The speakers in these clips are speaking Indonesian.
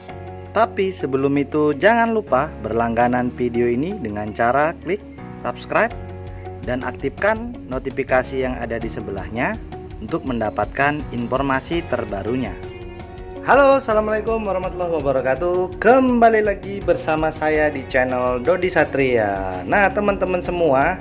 Tapi sebelum itu jangan lupa berlangganan video ini dengan cara klik subscribe dan aktifkan notifikasi yang ada di sebelahnya untuk mendapatkan informasi terbarunya. Halo, assalamualaikum warahmatullahi wabarakatuh. Kembali lagi bersama saya di channel Dodi Satria. Nah, teman-teman semua,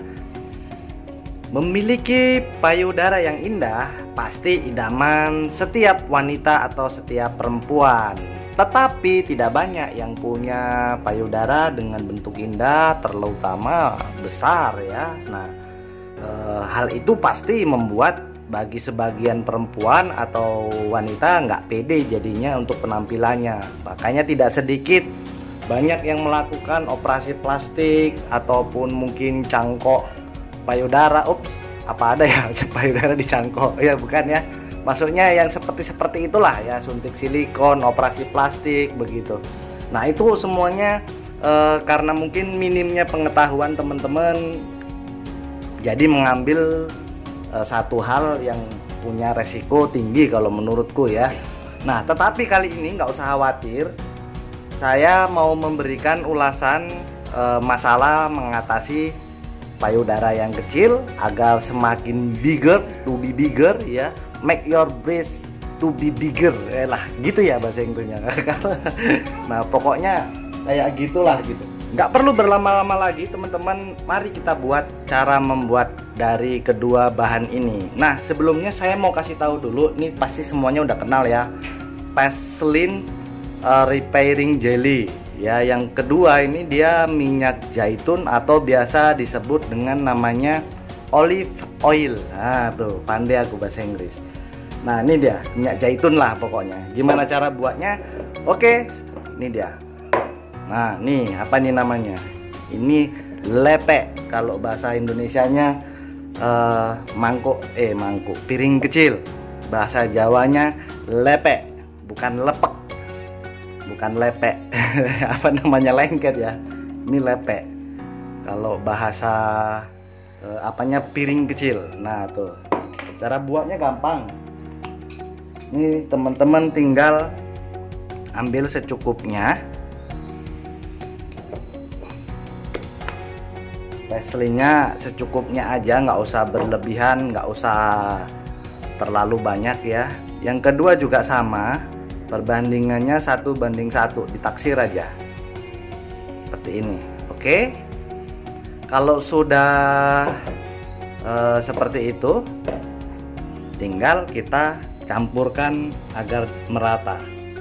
memiliki payudara yang indah pasti idaman setiap wanita atau setiap perempuan. Tetapi tidak banyak yang punya payudara dengan bentuk indah, terutama besar ya. Nah, hal itu pasti membuat bagi sebagian perempuan atau wanita nggak pede jadinya untuk penampilannya. Makanya tidak sedikit banyak yang melakukan operasi plastik ataupun mungkin cangkok payudara. Apa ada ya payudara dicangkok? Ya bukan ya. Maksudnya yang seperti itulah ya, suntik silikon, operasi plastik begitu. Nah, itu semuanya karena mungkin minimnya pengetahuan teman-teman, jadi mengambil satu hal yang punya resiko tinggi kalau menurutku ya. Nah, tetapi kali ini nggak usah khawatir, saya mau memberikan ulasan masalah mengatasi payudara yang kecil agar semakin bigger to be bigger ya. Make your breast to be bigger gitu ya bahasa Inggrisnya. Nah, pokoknya kayak gitulah gitu. Nggak perlu berlama-lama lagi teman-teman, mari kita buat cara membuat dari kedua bahan ini. Nah, sebelumnya saya mau kasih tahu dulu, nih pasti semuanya udah kenal ya, Vaseline Repairing Jelly ya. Yang kedua ini dia minyak zaitun atau biasa disebut dengan namanya olive oil. Nah tuh, pandai aku bahasa Inggris. Nah, ini dia minyak zaitun lah pokoknya. Gimana cara buatnya? Oke, ini dia. Nah, nih apa nih namanya? Ini lepek. Kalau bahasa Indonesianya mangkuk, piring kecil. Bahasa Jawanya lepek, bukan lepek, bukan lepek. Apa namanya, lengket ya. Ini lepek. Kalau bahasa apanya, piring kecil. Nah tuh, cara buatnya gampang. Ini teman-teman tinggal ambil secukupnya. Vaseline-nya secukupnya aja, nggak usah berlebihan, nggak usah terlalu banyak ya. Yang kedua juga sama, perbandingannya 1:1, ditaksir aja seperti ini. Oke, kalau sudah seperti itu, tinggal kita campurkan agar merata.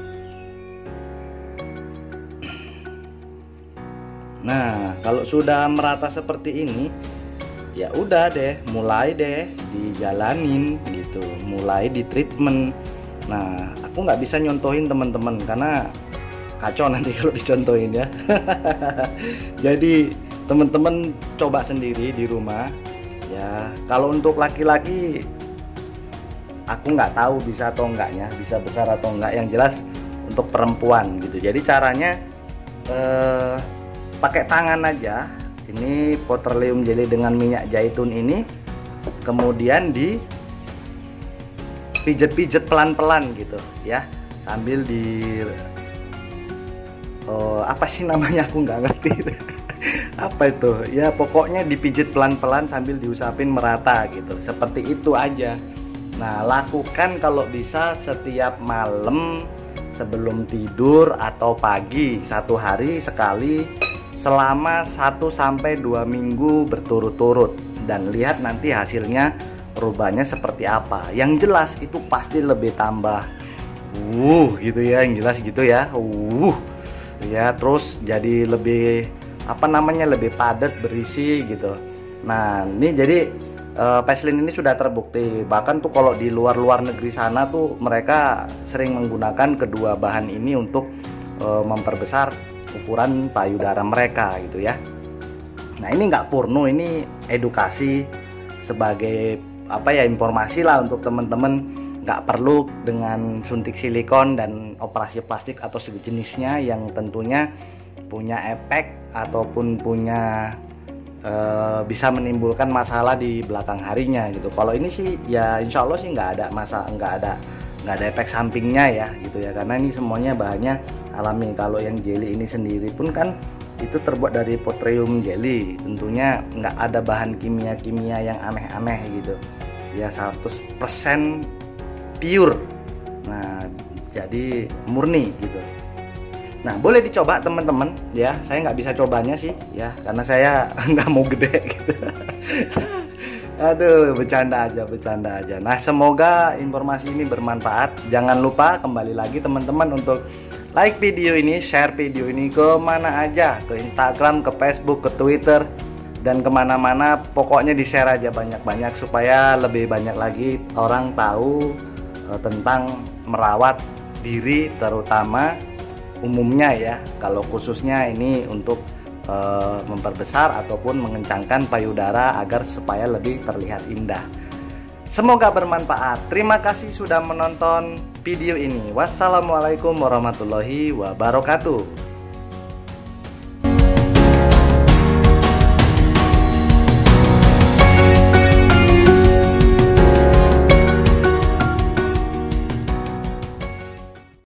Nah, kalau sudah merata seperti ini, ya udah deh, mulai deh dijalanin gitu, mulai di treatment. Nah, aku nggak bisa nyontohin teman-teman karena kacau nanti kalau dicontohin ya. Jadi teman-teman coba sendiri di rumah ya. Kalau untuk laki-laki aku nggak tahu bisa atau enggaknya, bisa besar atau enggak. Yang jelas untuk perempuan gitu. Jadi caranya pakai tangan aja. Ini petroleum jelly dengan minyak zaitun ini, kemudian di pijet-pijet pelan-pelan gitu ya, sambil di apa sih namanya, aku nggak ngerti. Apa itu ya, pokoknya dipijit pelan-pelan sambil diusapin merata gitu, seperti itu aja. Nah, lakukan kalau bisa setiap malam sebelum tidur atau pagi, 1 hari sekali selama 1-2 minggu berturut-turut, dan lihat nanti hasilnya perubahannya seperti apa. Yang jelas itu pasti lebih tambah gitu ya, yang jelas gitu ya. Ya, terus jadi lebih lebih padat, berisi gitu. Nah, ini jadi Vaseline ini sudah terbukti. Bahkan tuh kalau di luar negeri sana tuh mereka sering menggunakan kedua bahan ini untuk memperbesar ukuran payudara mereka gitu ya. Nah, ini nggak porno, ini edukasi sebagai informasi lah untuk teman-teman. Nggak perlu dengan suntik silikon dan operasi plastik atau sejenisnya yang tentunya punya efek ataupun punya bisa menimbulkan masalah di belakang harinya gitu. Kalau ini sih ya insya Allah sih nggak ada nggak ada efek sampingnya ya gitu ya, karena ini semuanya bahannya alami. Kalau yang jelly ini sendiri pun kan itu terbuat dari petroleum jelly, tentunya nggak ada bahan kimia-kimia yang aneh-aneh gitu ya, 100% pure. Nah jadi murni gitu. Nah boleh dicoba teman-teman ya, saya nggak bisa cobanya sih ya karena saya nggak mau gede gitu. Aduh, bercanda aja. Nah, semoga informasi ini bermanfaat. Jangan lupa kembali lagi teman-teman untuk like video ini, share video ini ke mana aja, ke Instagram, ke Facebook, ke Twitter, dan kemana-mana. Pokoknya di-share aja banyak-banyak supaya lebih banyak lagi orang tahu tentang merawat diri, terutama umumnya ya. Kalau khususnya ini untuk memperbesar ataupun mengencangkan payudara agar supaya lebih terlihat indah. Semoga bermanfaat. Terima kasih sudah menonton video ini. Wassalamualaikum warahmatullahi wabarakatuh.